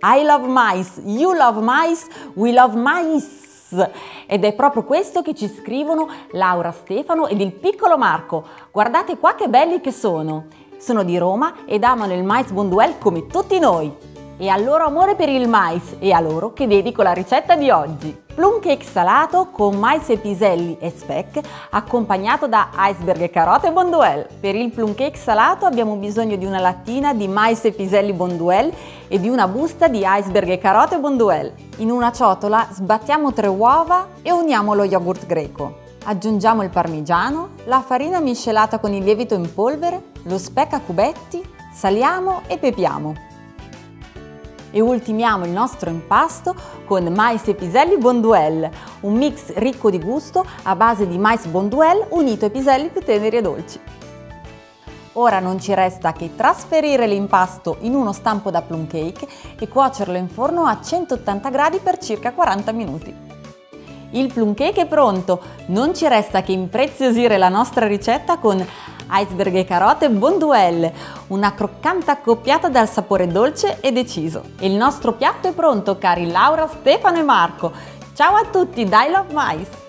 I love mice, you love mice, we love mice. Ed è proprio questo che ci scrivono Laura, Stefano ed il piccolo Marco. Guardate qua che belli che sono. Sono di Roma ed amano il mais Bonduelle come tutti noi. E al loro amore per il mais e a loro che dedico la ricetta di oggi. Plum cake salato con mais e piselli e speck accompagnato da iceberg e carote Bonduelle. Per il plum cake salato abbiamo bisogno di una lattina di mais e piselli Bonduelle e di una busta di iceberg e carote Bonduelle. In una ciotola sbattiamo 3 uova e uniamo lo yogurt greco. Aggiungiamo il parmigiano, la farina miscelata con il lievito in polvere, lo speck a cubetti, saliamo e pepiamo. E ultimiamo il nostro impasto con mais e piselli Bonduelle, un mix ricco di gusto a base di mais Bonduelle unito ai piselli più teneri e dolci. Ora non ci resta che trasferire l'impasto in uno stampo da plum cake e cuocerlo in forno a 180 gradi per circa 40 minuti. Il plum cake è pronto, non ci resta che impreziosire la nostra ricetta con iceberg e carote Bonduelle, una croccante accoppiata dal sapore dolce e deciso. E il nostro piatto è pronto, cari Laura, Stefano e Marco. Ciao a tutti da I Love Mice!